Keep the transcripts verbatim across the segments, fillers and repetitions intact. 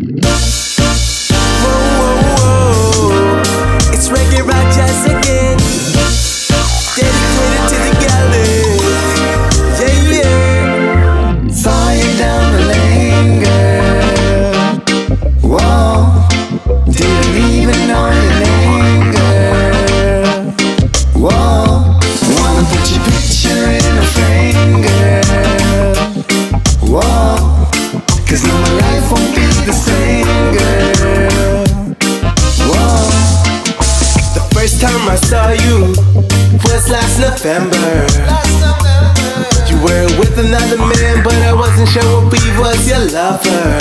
It's Reggae Rajas again, dedicated to the galley. Yeah, yeah. Saw you down the lane, girl. Whoa, didn't even know your name, girl. Whoa, wanna put your picture in a frame, girl. Whoa, cause now my life won't be the same, girl. Whoa. The first time I saw you was last November. You were with another man, but I wasn't sure if he was your lover.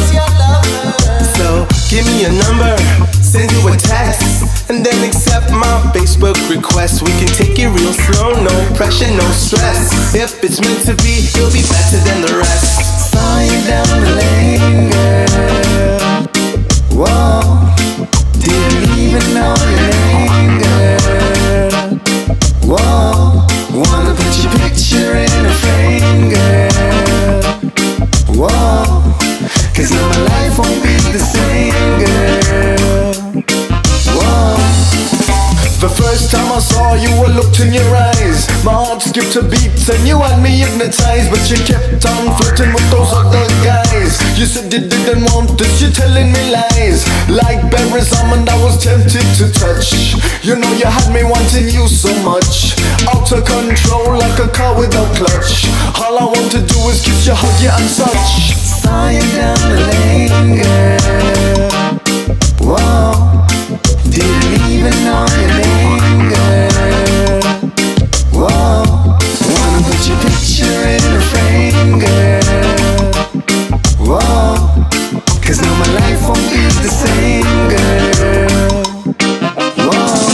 So give me your number, send you a text, and then accept my Facebook request. We can take it real slow, no pressure, no stress. If it's meant to be, you'll be better than the rest. Saw you down the lane, girl. Whoa, didn't even know your name, girl. Whoa, wanna put your picture in a frame, girl. Whoa, cause now my life won't be the same, girl. Whoa. The first time I saw you, I looked in your eyes. My heart skipped a beat and you had me hypnotized. But you kept on flirting with those other guys. You said you didn't want this, you're telling me lies. Like berries almond, I was tempted to touch. You know you had me wanting you so much. Out of control like a car without clutch. All I want to do is kiss you, hug you and such. Saw you down the lane, girl. Whoa, didn't even know your name, girl. Whoa, wanna put your picture in a frame, girl. Whoa, cause now my life won't be the same, girl. Whoa.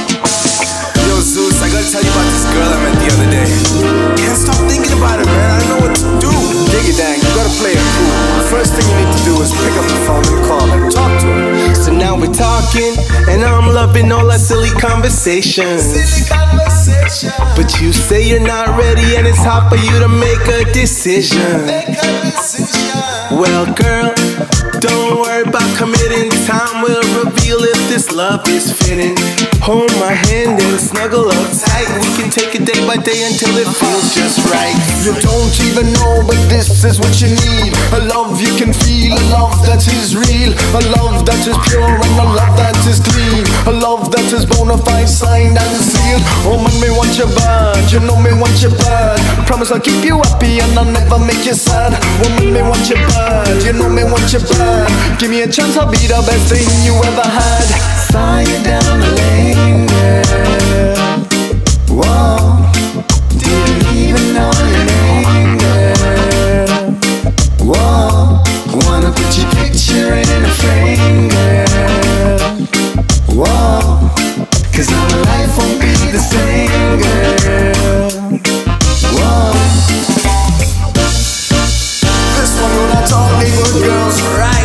Yo, Zeus, I gotta tell you about this girl I met the other day. Can't stop thinking about her, man. I don't know what to do. Dig it, dang, you gotta play it cool. First thing you need to do is pick up the phone and call her, talk to her. So now we're talking, and I'm loving all our silly conversations. Silly conversation. But you say you're not ready, and it's hard for you to make a decision. Make a decision. Well, girl, don't worry about committing. Time will reveal if this love is fitting. Hold my hand and snuggle up tight. We can take it day by day until it feels just right. You don't even know, but this is what you need. A love you can feel, a love that is real. A love that is pure and a love that is clean. A love that is bona fide, signed and sealed. Oh man, me want you bad, you know me want you bad. Promise I'll keep you happy and I'll never make you sad. Woman, me want you bad, you know me want you bad. Give me a chance, I'll be the best thing you ever had. Saw you down the lane, girl. Whoa, didn't even know your name, girl. Whoa, wanna put your picture in a frame, girl. Whoa, cause now my life won't be the same, girl. Whoa. This one will not all neighborhood girls, right?